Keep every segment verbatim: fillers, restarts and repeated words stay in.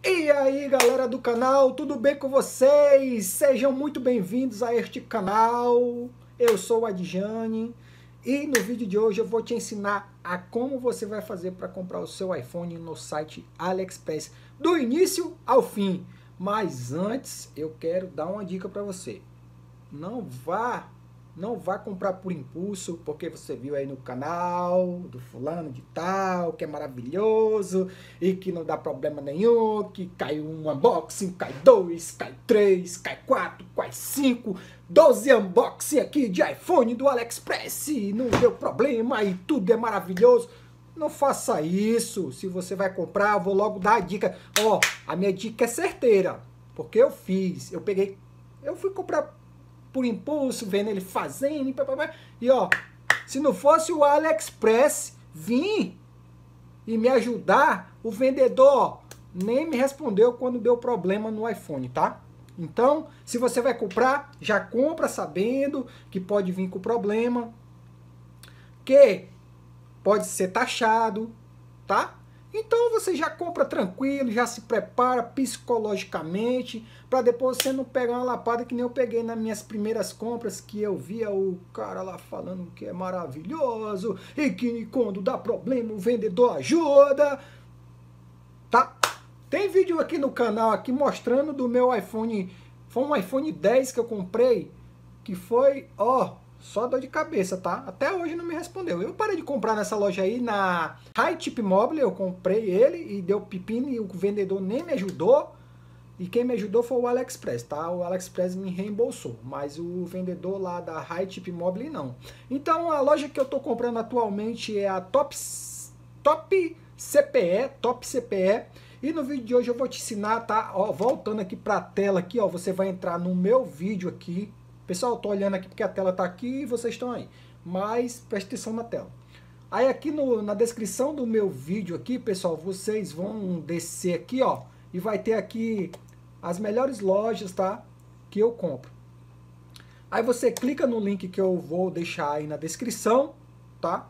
E aí, galera do canal, tudo bem com vocês? Sejam muito bem-vindos a este canal. Eu sou o Adjane e no vídeo de hoje eu vou te ensinar a como você vai fazer para comprar o seu iPhone no site AliExpress, do início ao fim. Mas antes, eu quero dar uma dica para você. Não vá Não vá comprar por impulso, porque você viu aí no canal do fulano de tal, que é maravilhoso e que não dá problema nenhum, que cai um unboxing, cai dois, cai três, cai quatro, cai cinco, doze unboxing aqui de iPhone do AliExpress e não deu problema e tudo é maravilhoso. Não faça isso. Se você vai comprar, eu vou logo dar a dica. Ó, a minha dica é certeira, porque eu fiz, eu peguei, eu fui comprar por impulso, vendo ele fazendo, e ó, se não fosse o AliExpress vir e me ajudar, o vendedor ó, nem me respondeu quando deu problema no iPhone, tá? Então, se você vai comprar, já compra sabendo que pode vir com problema, que pode ser taxado, tá? Então você já compra tranquilo, já se prepara psicologicamente, para depois você não pegar uma lapada que nem eu peguei nas minhas primeiras compras, que eu via o cara lá falando que é maravilhoso, e que quando dá problema o vendedor ajuda, tá? Tem vídeo aqui no canal aqui mostrando do meu iPhone, foi um iPhone dez que eu comprei, que foi, ó, só dor de cabeça, tá? Até hoje não me respondeu. Eu parei de comprar nessa loja aí, na High Tip Mobile, eu comprei ele e deu pepino e o vendedor nem me ajudou. E quem me ajudou foi o AliExpress, tá? O AliExpress me reembolsou, mas o vendedor lá da High Tip Mobile não. Então a loja que eu tô comprando atualmente é a Top, Top C P E, Top C P E. E no vídeo de hoje eu vou te ensinar, tá? Ó, voltando aqui pra tela aqui, ó, você vai entrar no meu vídeo aqui. Pessoal, eu tô olhando aqui porque a tela tá aqui e vocês estão aí. Mas preste atenção na tela. Aí aqui no, na descrição do meu vídeo aqui, pessoal, vocês vão descer aqui, ó. E vai ter aqui as melhores lojas, tá? Que eu compro. Aí você clica no link que eu vou deixar aí na descrição, tá?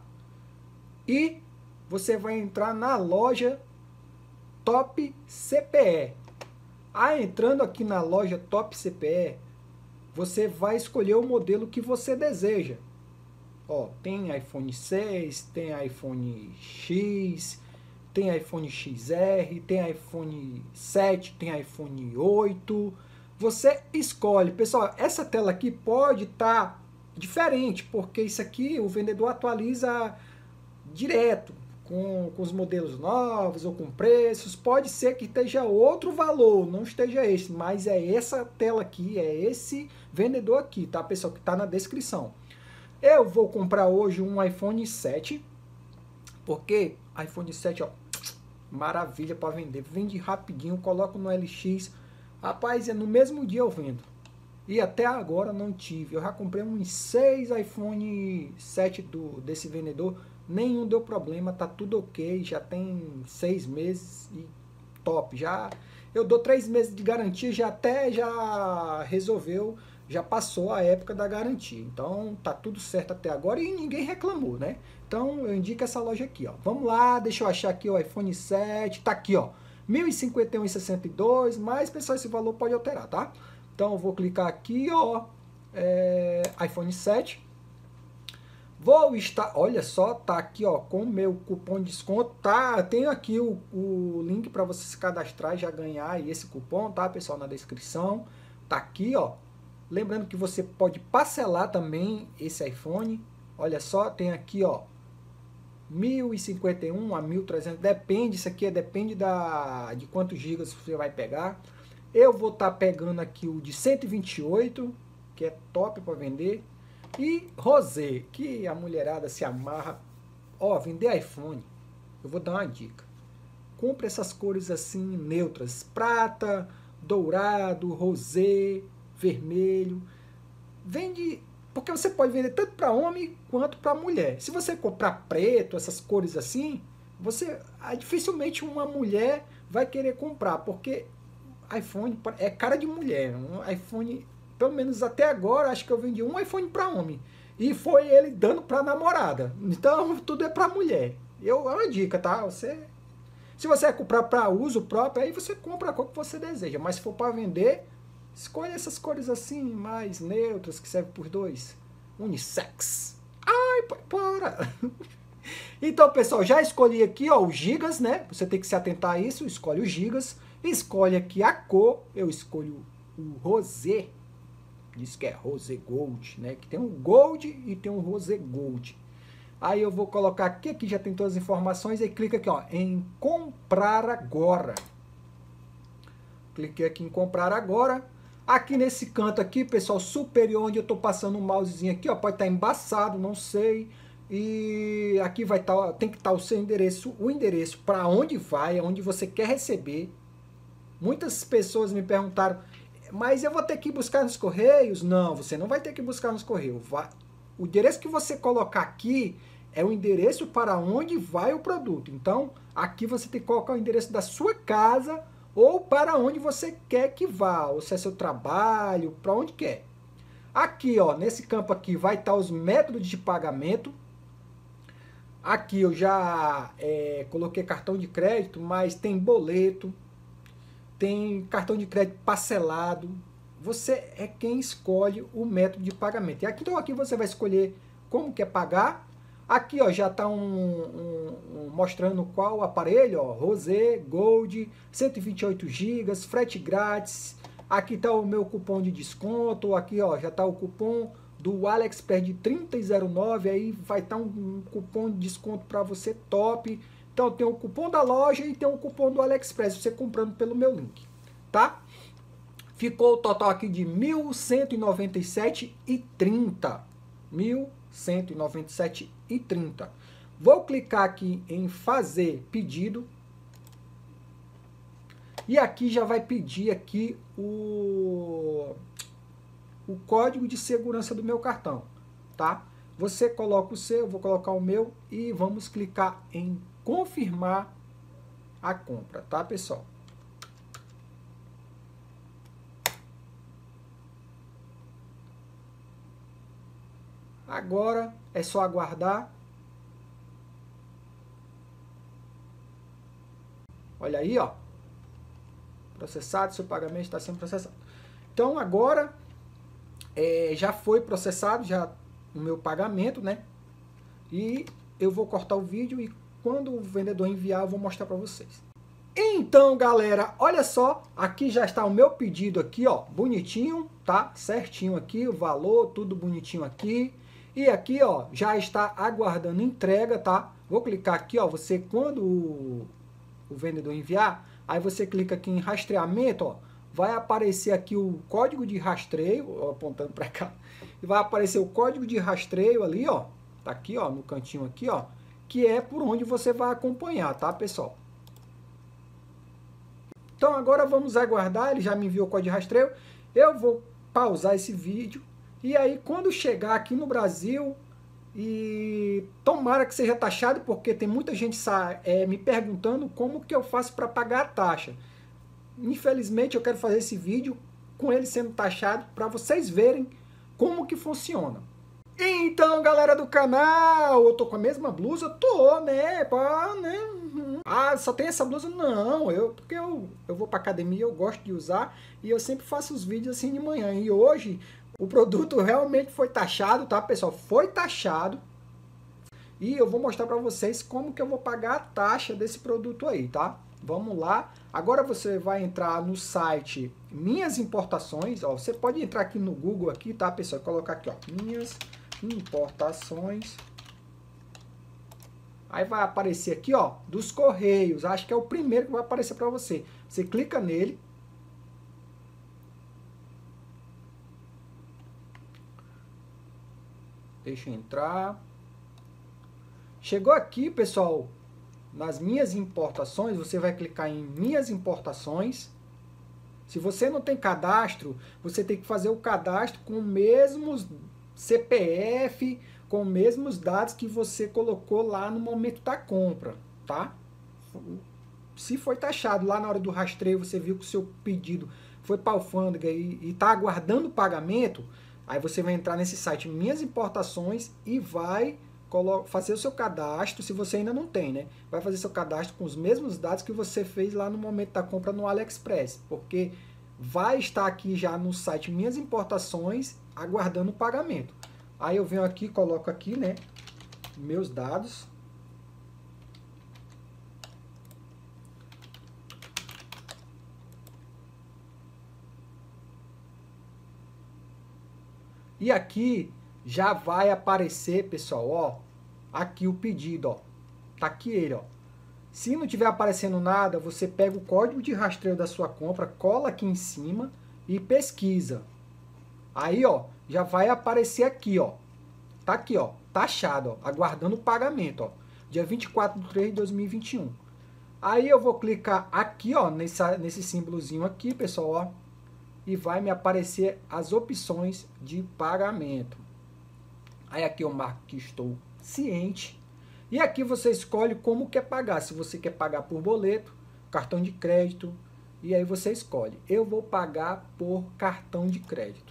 E você vai entrar na loja Top C P E. Aí entrando aqui na loja Top C P E, você vai escolher o modelo que você deseja. Ó, tem iPhone seis, tem iPhone X, tem iPhone X R, tem iPhone sete, tem iPhone oito. Você escolhe. Pessoal, essa tela aqui pode estar tá diferente, porque isso aqui o vendedor atualiza direto, com, com os modelos novos ou com preços. Pode ser que esteja outro valor, não esteja esse, mas é essa tela aqui, é esse vendedor aqui, tá, pessoal, que está na descrição. Eu vou comprar hoje um iPhone sete, porque iPhone sete, ó, maravilha para vender, vende rapidinho, coloco no L X, rapaz, é no mesmo dia eu vendo. E até agora não tive, eu já comprei uns seis iPhone sete do, desse vendedor, nenhum deu problema, tá tudo ok, já tem seis meses e top, já eu dou três meses de garantia, já até já resolveu, já passou a época da garantia, então tá tudo certo até agora e ninguém reclamou, né? Então eu indico essa loja aqui, ó. Vamos lá, deixa eu achar aqui o iPhone sete, tá aqui, ó, mil e cinquenta e um reais e sessenta e dois centavos, mas pessoal, esse valor pode alterar, tá? Então eu vou clicar aqui, ó, é, iPhone sete. Vou estar, olha só, tá aqui, ó, com o meu cupom de desconto, tá? Tenho aqui o, o link para você se cadastrar e já ganhar esse cupom, tá, pessoal, na descrição. Tá aqui, ó. Lembrando que você pode parcelar também esse iPhone. Olha só, tem aqui, ó, mil e cinquenta e um a mil e trezentos, depende, isso aqui é, depende da, de quantos gigas você vai pegar. Eu vou estar tá pegando aqui o de cento e vinte e oito, que é top para vender. E rosé, que a mulherada se amarra. Ó, vender iPhone, eu vou dar uma dica. Compre essas cores assim neutras, prata, dourado, rosé, vermelho. Vende, porque você pode vender tanto para homem quanto para mulher. Se você comprar preto, essas cores assim, você dificilmente uma mulher vai querer comprar, porque iPhone é cara de mulher. Um iPhone, pelo menos até agora, acho que eu vendi um iPhone para homem. E foi ele dando para namorada. Então, tudo é para mulher. Eu, é uma dica, tá? Você Se você quer comprar para uso próprio, aí você compra a cor que você deseja. Mas se for para vender, escolha essas cores assim, mais neutras, que servem por dois. Unissex. Ai, para! Então, pessoal, já escolhi aqui, ó, os gigas, né? Você tem que se atentar a isso, escolhe os gigas. Escolhe aqui a cor, eu escolho o rosé. Diz que é rosé gold, né? Que tem um gold e tem um rosé gold. Aí eu vou colocar aqui, aqui já tem todas as informações, e clica aqui, ó, em comprar agora. Cliquei aqui em comprar agora. Aqui nesse canto aqui, pessoal, superior, onde eu estou passando o mousezinho aqui, ó, pode estar embaçado, não sei. E aqui vai estar, tem que estar o seu endereço, o endereço para onde vai, onde você quer receber. Muitas pessoas me perguntaram, mas eu vou ter que buscar nos correios? Não, você não vai ter que buscar nos correios. Vai, o endereço que você colocar aqui é o endereço para onde vai o produto. Então, aqui você tem que colocar o endereço da sua casa ou para onde você quer que vá, ou se é seu trabalho, para onde quer. Aqui, ó, nesse campo aqui vai estar os métodos de pagamento. Aqui eu já é, coloquei cartão de crédito, mas tem boleto, tem cartão de crédito parcelado. Você é quem escolhe o método de pagamento. E aqui, então aqui você vai escolher como quer pagar. Aqui, ó, já está um, um, um, mostrando qual aparelho, ó, Rosé, Gold, cento e vinte e oito gigas, frete grátis. Aqui está o meu cupom de desconto. Aqui, ó, já está o cupom do AliExpress de trinta e zero nove, aí vai estar um, um cupom de desconto para você top. Então tem o cupom da loja e tem o cupom do AliExpress, você comprando pelo meu link, tá? Ficou o total aqui de mil cento e noventa e sete reais e trinta centavos. mil cento e noventa e sete reais e trinta centavos. Vou clicar aqui em fazer pedido. E aqui já vai pedir aqui o, o código de segurança do meu cartão, tá? Você coloca o seu, eu vou colocar o meu e vamos clicar em confirmar a compra, tá, pessoal? Agora é só aguardar. Olha aí, ó. Processado, seu pagamento está sendo processado. Então agora é, já foi processado já o meu pagamento, né? E eu vou cortar o vídeo e quando o vendedor enviar eu vou mostrar para vocês. Então, galera, olha só, aqui já está o meu pedido aqui, ó, bonitinho, tá? Certinho aqui, o valor, tudo bonitinho aqui. E aqui, ó, já está aguardando entrega, tá? Vou clicar aqui, ó, você quando o, o vendedor enviar, aí você clica aqui em rastreamento, ó, vai aparecer aqui o código de rastreio, ó, apontando para cá, e vai aparecer o código de rastreio ali, ó, tá aqui, ó, no cantinho aqui, ó, que é por onde você vai acompanhar, tá, pessoal? Então agora vamos aguardar, ele já me enviou o código de rastreio, eu vou pausar esse vídeo, e aí quando chegar aqui no Brasil, e tomara que seja taxado, porque tem muita gente é, me perguntando como que eu faço para pagar a taxa. Infelizmente eu quero fazer esse vídeo com ele sendo taxado, para vocês verem como que funciona. Então, galera do canal, eu tô com a mesma blusa? Tô, né? Pá, né? Ah, só tem essa blusa? Não, eu, porque eu, eu vou pra academia, eu gosto de usar, e eu sempre faço os vídeos assim de manhã. E hoje, o produto realmente foi taxado, tá, pessoal? Foi taxado. E eu vou mostrar pra vocês como que eu vou pagar a taxa desse produto aí, tá? Vamos lá. Agora você vai entrar no site Minhas Importações, ó. Você pode entrar aqui no Google aqui, tá, pessoal? Colocar aqui, ó, Minhas Importações. Aí vai aparecer aqui, ó, dos Correios. Acho que é o primeiro que vai aparecer para você. Você clica nele. Deixa eu entrar. Chegou aqui, pessoal, nas Minhas Importações, você vai clicar em Minhas Importações. Se você não tem cadastro, você tem que fazer o cadastro com o mesmo C P F, com os mesmos dados que você colocou lá no momento da compra, tá? Se foi taxado lá na hora do rastreio, você viu que o seu pedido foi para a alfândega e está aguardando o pagamento, aí você vai entrar nesse site Minhas Importações e vai fazer o seu cadastro, se você ainda não tem, né? Vai fazer seu cadastro com os mesmos dados que você fez lá no momento da compra no AliExpress, porque vai estar aqui já no site Minhas Importações, aguardando o pagamento. Aí eu venho aqui, coloco aqui, né, meus dados. E aqui já vai aparecer, pessoal, ó, aqui o pedido, ó. Tá aqui ele, ó. Se não tiver aparecendo nada, você pega o código de rastreio da sua compra, cola aqui em cima e pesquisa. Aí, ó, já vai aparecer aqui, ó. Tá aqui, ó, taxado, ó, aguardando o pagamento, ó. Dia vinte e quatro de três de dois mil e vinte e um. Aí eu vou clicar aqui, ó, nessa, nesse símbolozinho aqui, pessoal, ó. E vai me aparecer as opções de pagamento. Aí aqui eu marco que estou ciente. E aqui você escolhe como quer pagar. Se você quer pagar por boleto, cartão de crédito. E aí você escolhe. Eu vou pagar por cartão de crédito.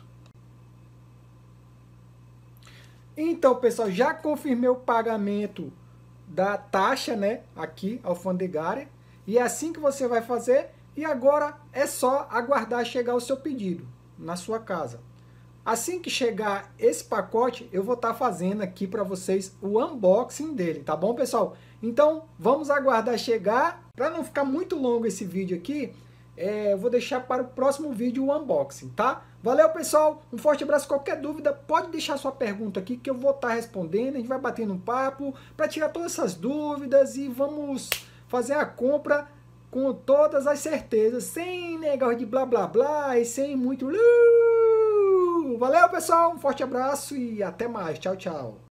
Então, pessoal, já confirmei o pagamento da taxa, né? Aqui, alfandegária. E é assim que você vai fazer. E agora é só aguardar chegar o seu pedido na sua casa. Assim que chegar esse pacote, eu vou estar fazendo aqui para vocês o unboxing dele, tá bom, pessoal? Então, vamos aguardar chegar. Para não ficar muito longo esse vídeo aqui, é, eu vou deixar para o próximo vídeo o unboxing, tá? Valeu, pessoal. Um forte abraço. Qualquer dúvida, pode deixar sua pergunta aqui que eu vou estar respondendo. A gente vai batendo um papo para tirar todas essas dúvidas e vamos fazer a compra com todas as certezas, sem negócio de blá blá blá e sem muito... Valeu, pessoal, um forte abraço e até mais. Tchau, tchau.